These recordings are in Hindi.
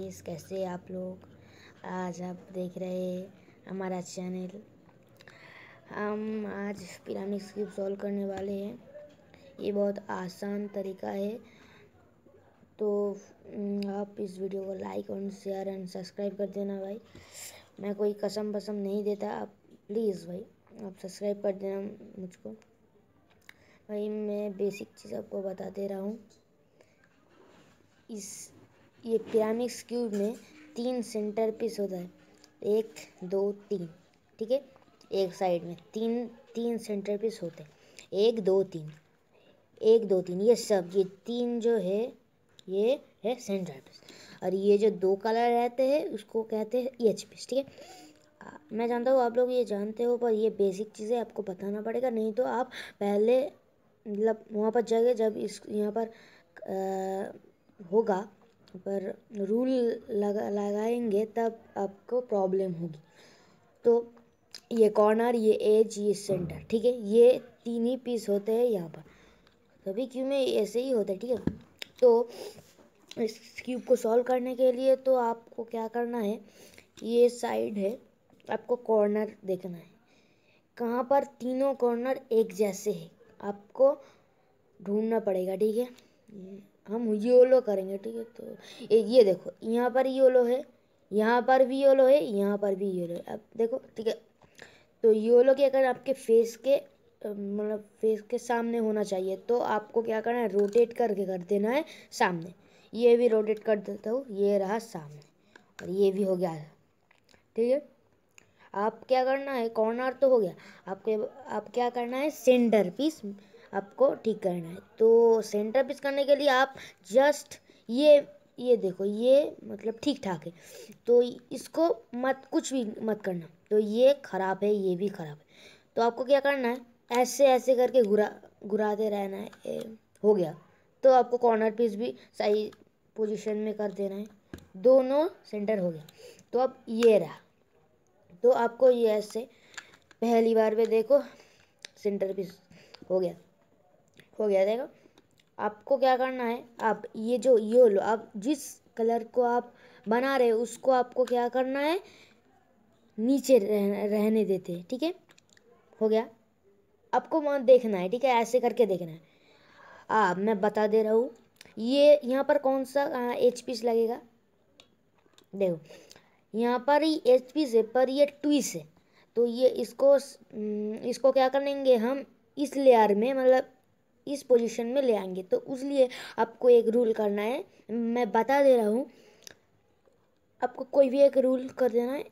गाइस, कैसे आप लोग। आज आप देख रहे हमारा चैनल। हम आज पिरामिड क्यूब सॉल्व करने वाले हैं। ये बहुत आसान तरीका है, तो आप इस वीडियो को लाइक और शेयर एंड सब्सक्राइब कर देना भाई। मैं कोई कसम वसम नहीं देता, आप प्लीज़ भाई आप सब्सक्राइब कर देना मुझको भाई। मैं बेसिक चीज़ आपको बता दे रहा हूँ। ये पिरामिड क्यूब में 3 सेंटर पीस होता है, 1 2 3, ठीक है। एक साइड में तीन सेंटर पीस होते हैं, 1 2 3, 1 2 3। ये 3 जो है ये है सेंटर पीस, और ये जो 2 कलर रहते हैं उसको कहते हैं एच पीस, ठीक है। मैं जानता हूँ आप लोग ये जानते हो, पर ये बेसिक चीज़ें आपको बताना पड़ेगा, नहीं तो आप पहले मतलब वहाँ पर जाएंगे जब इस यहाँ पर होगा पर रूल लगाएंगे तब आपको प्रॉब्लम होगी। तो ये कॉर्नर, ये एज, ये सेंटर, ठीक है। ये 3 ही पीस होते हैं यहाँ पर, सभी क्यूब में ऐसे ही होता है, ठीक है। तो इस क्यूब को सॉल्व करने के लिए तो आपको क्या करना है, ये साइड है, आपको कॉर्नर देखना है कहाँ पर तीनों कॉर्नर एक जैसे है, आपको ढूंढना पड़ेगा, ठीक है। हम योलो करेंगे, ठीक है। तो ये देखो, यहाँ पर योलो है, यहाँ पर भी योलो है, यहाँ पर भी योलो है। अब देखो, ठीक है। तो योलो के अगर आपके फेस के मतलब फेस के सामने होना चाहिए, तो आपको क्या करना है, रोटेट करके कर देना है सामने। ये भी रोटेट कर देता हूँ, ये रहा सामने, और ये भी हो गया, ठीक है। आप क्या करना है, कॉर्नर तो हो गया, आप क्या करना है, सेंटर पीस आपको ठीक करना है। तो सेंटर पीस करने के लिए आप जस्ट ये देखो, ये मतलब ठीक ठाक है, तो इसको मत कुछ भी मत करना। तो ये खराब है, ये भी खराब है, तो आपको क्या करना है, ऐसे ऐसे करके घुराते रहना है। हो गया, तो आपको कॉर्नर पीस भी सही पोजीशन में कर देना है, दोनों सेंटर हो गया। तो अब ये रहा, तो आपको ये ऐसे पहली बार में देखो सेंटर पीस हो गया देखो। आपको क्या करना है, आप ये जो ये लो, आप जिस कलर को आप बना रहे हो उसको आपको क्या करना है, नीचे रहने देते हैं, ठीक है। हो गया, आपको वहाँ देखना है, ठीक है, ऐसे करके देखना है। मैं बता दे रहा हूँ, ये यहाँ पर कौन सा एच पीस लगेगा, देखो यहाँ पर ही एच पीस है, पर ये ट्विस्ट है। तो ये इसको क्या करेंगे हम, इस लेयर में मतलब इस पोजीशन में ले आएंगे। तो उसलिए आपको एक रूल करना है, मैं बता दे रहा हूँ, आपको कोई भी एक रूल कर देना है।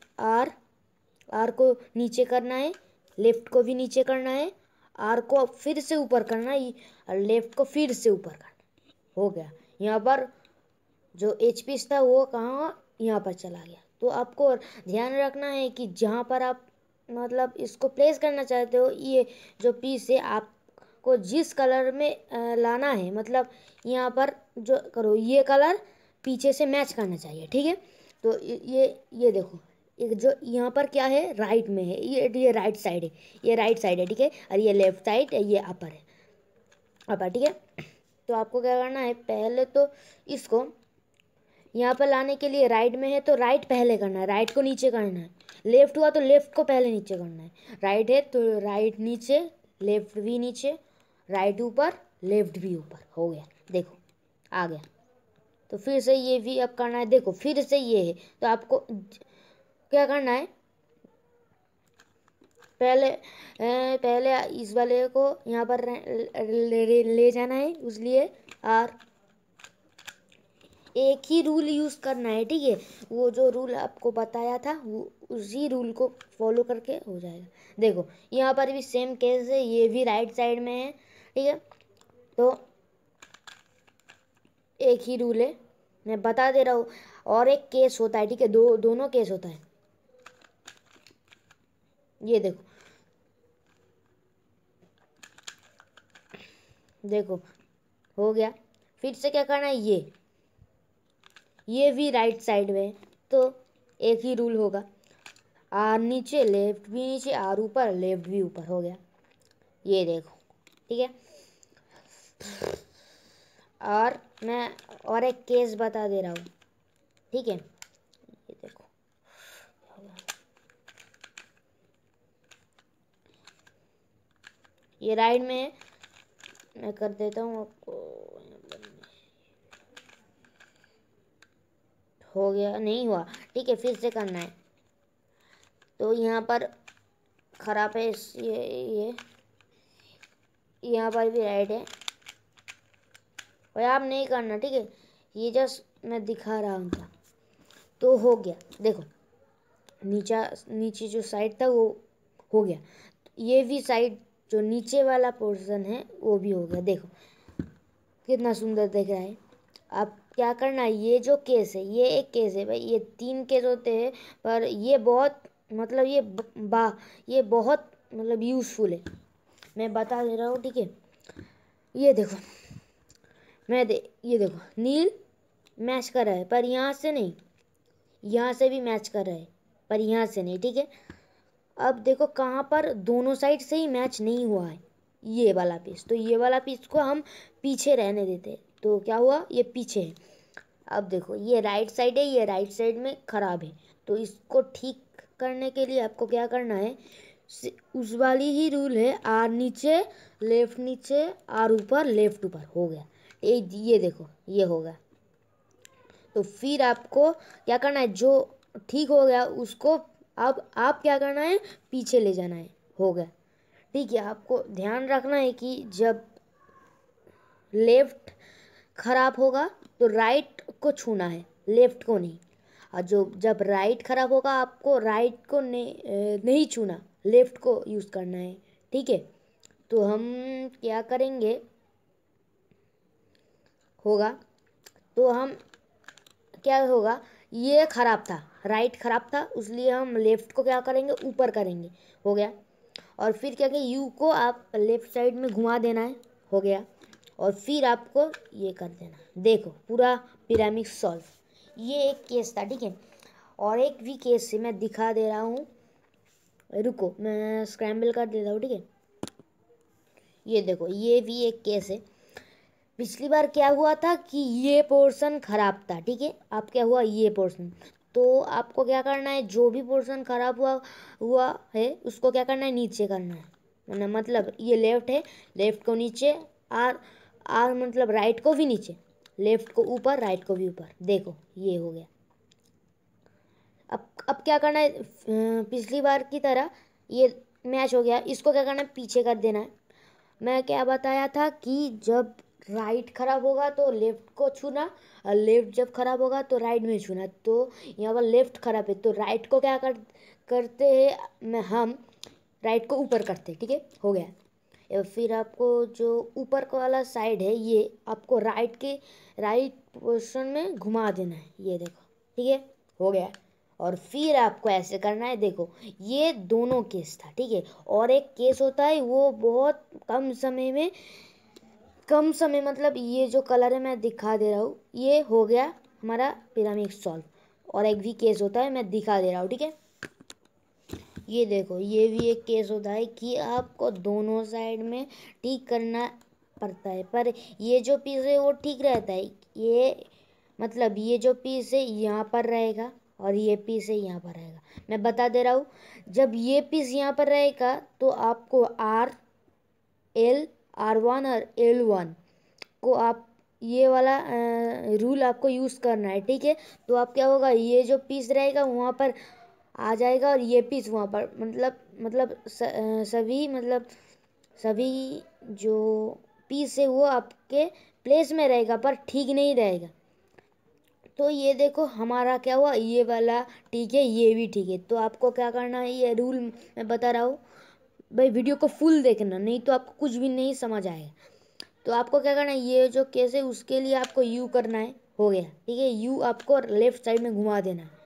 आर को नीचे करना है, लेफ्ट को भी नीचे करना है, आर को फिर से ऊपर करना है, और लेफ्ट को फिर से ऊपर करना है। हो गया, यहाँ पर जो एच पीस था वो कहाँ, यहाँ पर चला गया। तो आपको ध्यान रखना है कि जहाँ पर आप मतलब इसको प्लेस करना चाहते हो, ये जो पीस है आपको जिस कलर में लाना है, मतलब यहाँ पर जो करो ये कलर पीछे से मैच करना चाहिए, ठीक है। तो ये देखो, एक जो यहाँ पर क्या है, राइट में है, ये राइट साइड है, ये राइट साइड है, ठीक है। और ये लेफ्ट साइड है, ये अपर है, अपर, ठीक है। तो आपको क्या करना है, पहले तो इसको यहाँ पर लाने के लिए राइट में है तो राइट पहले करना है, राइट को नीचे करना है। लेफ्ट हुआ तो लेफ्ट को पहले नीचे करना है। राइट है तो राइट नीचे, लेफ्ट भी नीचे, राइट ऊपर, लेफ्ट भी ऊपर। हो गया, देखो आ गया। तो फिर से ये भी अब करना है, देखो फिर से ये है। तो आपको क्या करना है, पहले इस वाले को यहाँ पर ले जाना है, इसलिए आर एक ही रूल यूज़ करना है, ठीक है। वो जो रूल आपको बताया था वो उसी रूल को फॉलो करके हो जाएगा। देखो यहाँ पर भी सेम केस है, ये भी राइट साइड में है, ठीक है। तो एक ही रूल है, मैं बता दे रहा हूँ। और एक केस होता है, ठीक है, दोनों केस होता है। ये देखो, देखो हो गया। फिर से क्या करना है, ये भी राइट साइड में, तो एक ही रूल होगा, आर नीचे, लेफ्ट भी नीचे, आर ऊपर, लेफ्ट भी ऊपर। हो गया, ये देखो, ठीक है। और मैं और एक केस बता दे रहा हूँ, ठीक है। ये देखो ये राइट में मैं कर देता हूँ आपको। हो गया, नहीं हुआ, ठीक है, फिर से करना है। तो यहाँ पर खराब है, ये यहाँ पर भी राइट है, और आप नहीं करना, ठीक है, ये जस्ट मैं दिखा रहा हूँ था। तो हो गया, देखो नीचे जो साइड था वो हो गया, ये भी साइड जो नीचे वाला पोर्शन है वो भी हो गया। देखो कितना सुंदर दिख रहा है। अब क्या करना है, ये जो केस है ये एक केस है भाई, ये 3 केस होते हैं, पर ये बहुत मतलब ये बहुत मतलब यूज़फुल है, मैं बता दे रहा हूँ, ठीक है। ये देखो ये देखो नील मैच कर रहा है, पर यहाँ से नहीं, यहाँ से भी मैच कर रहा है, पर यहाँ से नहीं, ठीक है। अब देखो कहाँ पर दोनों साइड से ही मैच नहीं हुआ है, ये वाला पीस, तो ये वाला पीस को हम पीछे रहने देते हैं। तो क्या हुआ, ये पीछे है। अब देखो ये राइट साइड है, ये राइट साइड में ख़राब है, तो इसको ठीक करने के लिए आपको क्या करना है, उस वाली ही रूल है, आर नीचे लेफ्ट नीचे, आर ऊपर लेफ्ट ऊपर, हो गया। ये देखो ये हो गया। तो फिर आपको क्या करना है, जो ठीक हो गया उसको अब आप क्या करना है, पीछे ले जाना है, हो गया, ठीक है। आपको ध्यान रखना है कि जब लेफ्ट खराब होगा तो राइट को छूना है, लेफ्ट को नहीं, और जब राइट खराब होगा आपको राइट को नहीं छूना, लेफ्ट को यूज़ करना है, ठीक है। तो हम क्या करेंगे, होगा तो हम क्या होगा, ये खराब था, राइट खराब था, इसलिए हम लेफ्ट को क्या करेंगे, ऊपर करेंगे, हो गया। और फिर क्या कि यू को आप लेफ्ट साइड में घुमा देना है, हो गया। और फिर आपको ये कर देना, देखो पूरा पिरामिड सॉल्व। ये एक केस था, ठीक है। और एक भी केस से मैं दिखा दे रहा हूँ, रुको मैं स्क्रैम्बल कर देता हूँ, ठीक है। ये देखो ये भी एक केस है। पिछली बार क्या हुआ था कि ये पोर्शन खराब था, ठीक है। अब क्या हुआ, ये पोर्शन, तो आपको क्या करना है, जो भी पोर्शन खराब हुआ है उसको क्या करना है, नीचे करना है, मतलब ये लेफ्ट है, लेफ्ट को नीचे, आर आर मतलब राइट को भी नीचे, लेफ्ट को ऊपर, राइट को भी ऊपर, देखो ये हो गया। अब क्या करना है, पिछली बार की तरह ये मैच हो गया, इसको क्या करना है, पीछे कर देना है। मैं क्या बताया था कि जब राइट खराब होगा तो लेफ्ट को छूना, और लेफ्ट जब खराब होगा तो राइट में छूना। तो यहाँ पर लेफ्ट खराब है तो राइट को क्या करते हैं, हम राइट को ऊपर करते हैं, ठीक है, हो गया। और फिर आपको जो ऊपर का वाला साइड है ये आपको राइट पोर्शन में घुमा देना है, ये देखो, ठीक है, हो गया। और फिर आपको ऐसे करना है, देखो ये दोनों केस था, ठीक है। और एक केस होता है वो बहुत कम समय मतलब ये जो कलर है मैं दिखा दे रहा हूँ, ये हो गया हमारा पिरामिड सॉल्व। और एक भी केस होता है मैं दिखा दे रहा हूँ, ठीक है। ये देखो ये भी एक केस होता है कि आपको दोनों साइड में ठीक करना पड़ता है, पर ये जो पीस है वो ठीक रहता है, ये मतलब ये जो पीस है यहाँ पर रहेगा, और ये पीस है यहाँ पर रहेगा। मैं बता दे रहा हूँ, जब ये पीस यहाँ पर रहेगा तो आपको R1 और L1 को आप ये वाला रूल आपको यूज़ करना है, ठीक है। तो आप क्या होगा, ये जो पीस रहेगा वहाँ पर आ जाएगा, और ये पीस वहाँ पर सभी जो पीस है वो आपके प्लेस में रहेगा, पर ठीक नहीं रहेगा। तो ये देखो हमारा क्या हुआ, ये वाला ठीक है, ये भी ठीक है। तो आपको क्या करना है, ये रूल मैं बता रहा हूँ भाई, वीडियो को फुल देखना, नहीं तो आपको कुछ भी नहीं समझ आएगा। तो आपको क्या करना है, ये जो केस है उसके लिए आपको यू करना है, हो गया, ठीक है। यू आपको लेफ्ट साइड में घुमा देना है,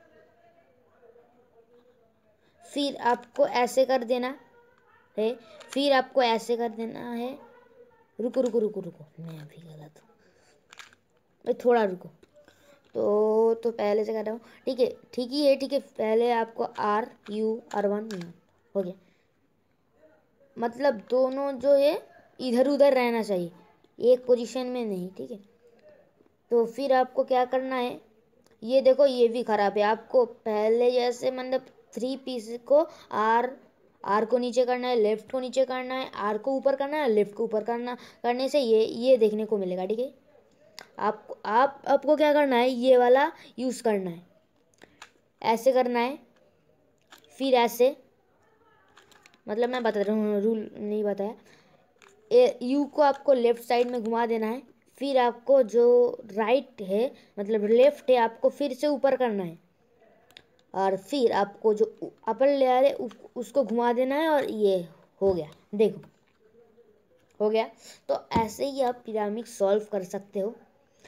फिर आपको ऐसे कर देना है, फिर आपको ऐसे कर देना है। रुको रुको रुको रुको, मैं अभी गलत हूँ भाई, थोड़ा रुको। तो पहले से कर रहा हूँ, ठीक है, ठीक ही है, ठीक है। पहले आपको R1 हो गया, मतलब दोनों जो है इधर उधर रहना चाहिए, एक पोजीशन में नहीं, ठीक है। तो फिर आपको क्या करना है, ये देखो ये भी खराब है। आपको पहले जैसे मतलब 3 पीस को आर को नीचे करना है, लेफ्ट को नीचे करना है, आर को ऊपर करना है, लेफ्ट को ऊपर करने से ये देखने को मिलेगा। ठीक है, आपको क्या करना है, ये वाला यूज़ करना है, ऐसे करना है, फिर ऐसे, मतलब मैं बता रहा हूँ, रूल नहीं बताया। यू को आपको लेफ्ट साइड में घुमा देना है, फिर आपको जो राइट है मतलब लेफ्ट है आपको फिर से ऊपर करना है, और फिर आपको जो अपर लेयर है उसको घुमा देना है, और ये हो गया। देखो हो गया। तो ऐसे ही आप पिरामिड सॉल्व कर सकते हो।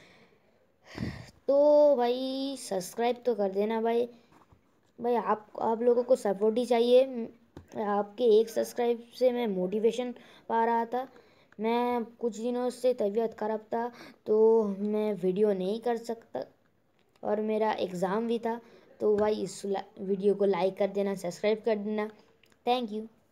तो भाई सब्सक्राइब तो कर देना भाई। भाई आप लोगों को सपोर्ट ही चाहिए। आपके एक सब्सक्राइब से मैं मोटिवेशन पा रहा था। मैं कुछ दिनों से तबीयत खराब था तो मैं वीडियो नहीं कर सकता, और मेरा एग्ज़ाम भी था। तो भाई इस वीडियो को लाइक कर देना, सब्सक्राइब कर देना। Thank you.